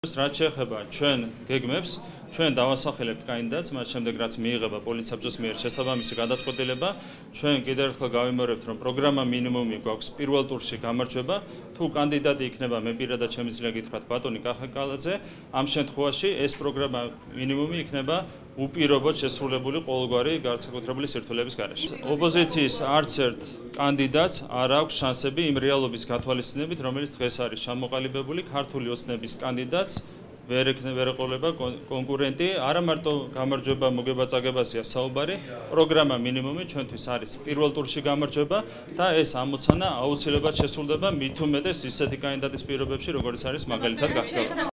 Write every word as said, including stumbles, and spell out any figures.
რაც შეეხება ჩვენ გეგმებს, ჩვენ დავასახელებთ კანდიდატს, მას შემდეგ რაც მიიღება პოლიცსაბჭოს მიერ შესაბამისი გადაწყვეტილება, ჩვენ კიდევ ერთხელ გავიმეორებთ, რომ პროგრამა მინიმუმი გვაქვს პირველ ტურში გამარჯვება, თუ კანდიდატი იქნება, მე პირადად შემიძლია გითხრათ ბატონი კახაკალაძე, ამ შემთხვევაში ეს პროგრამა მინიმუმი იქნება უპირობოდ შესრულებული ყოველგვარი განსაკუთრებული სირთულეების გარეშე. ოპოზიციის არც ერთ კანდიდატს არ აქვს შანსები იმ რეალობის გათვალისწინებით, რომელიც დღეს არის ჩამოყალიბებული ქართული ოცნების კანდიდატს ვერ ვერ ეყოლება კონკურენტი, არა მარტო გამარჯვება მოგებაწაგებასია საუბარი, პროგრამა მინიმუმი ჩვენთვის არის პირველ ტურში გამარჯვება და ეს ამოცანა აუცილებლად შესრულდება მით უმეტეს ისეთი კანდიდატის პირობებში, როგორც არის მაგალითად კახაკალაძე.